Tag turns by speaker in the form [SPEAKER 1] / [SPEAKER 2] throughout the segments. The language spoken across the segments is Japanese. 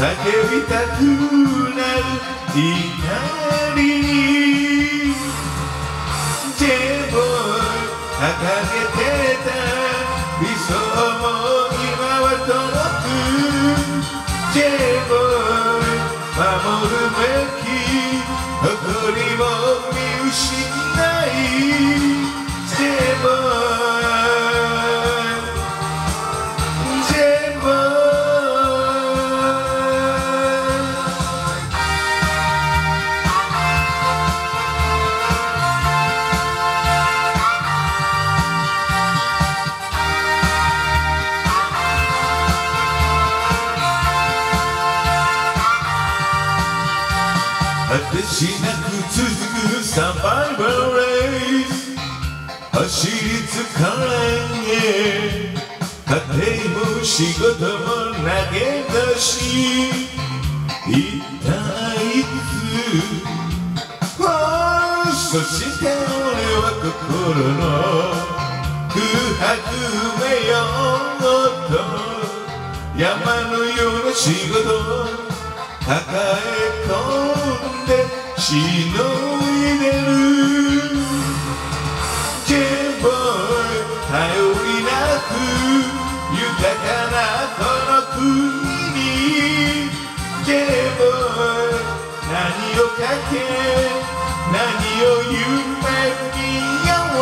[SPEAKER 1] びたくなる光に J-Boy 掲げてた理想も今は届く J-Boy 守るべき誇りも見失い 果てしなく続くサバイバルレース走り疲れ家庭も仕事も投げ出し一体いつそして俺は心の空白埋めようと山のような仕事抱え込んでしのいでる J-Boy 頼りなく豊かなこの国に J-Boy 何をかけ何を夢見よう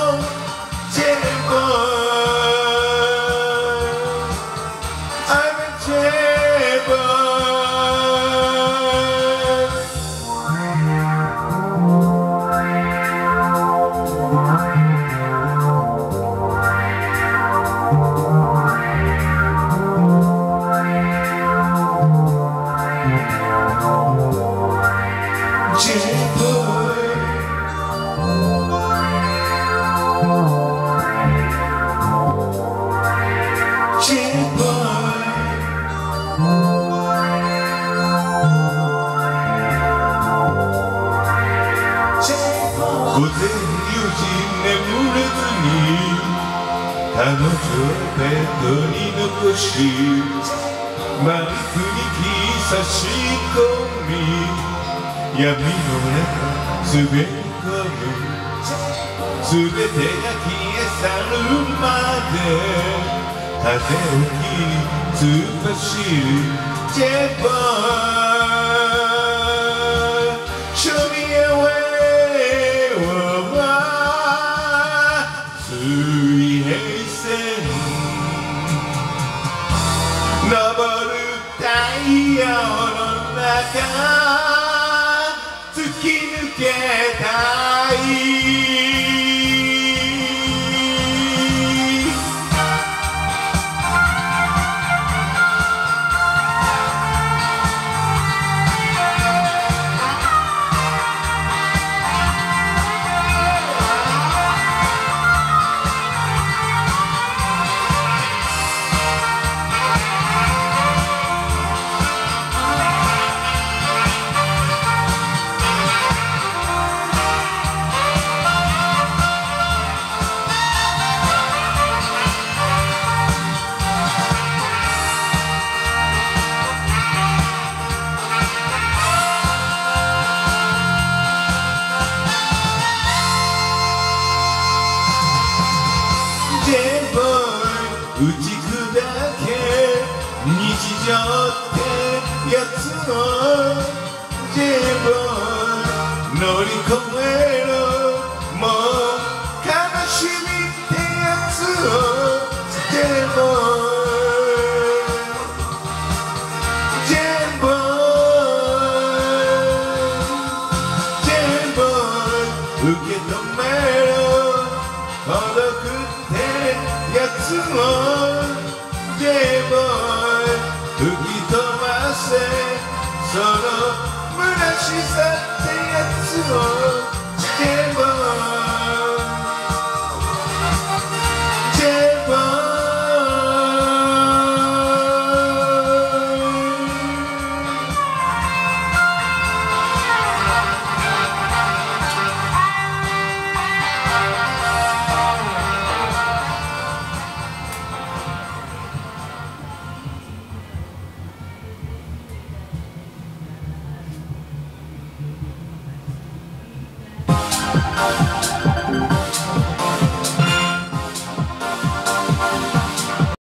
[SPEAKER 1] J-Boy I'm a J-Boy午前10時眠れずに彼女をベッドに残しマイクに木差し込み闇の中滑り込む全てが消え去るまで風を切り突っ走る J-Boy Show me a way 水平線昇る太陽の中突き抜けたい打ち砕け日常ってやつを J-Boy 乗り越えろもう悲しみってやつを J-Boy 受け止めろ孤独ってやつを J-Boy 吹き飛ばせその虚しさってやつを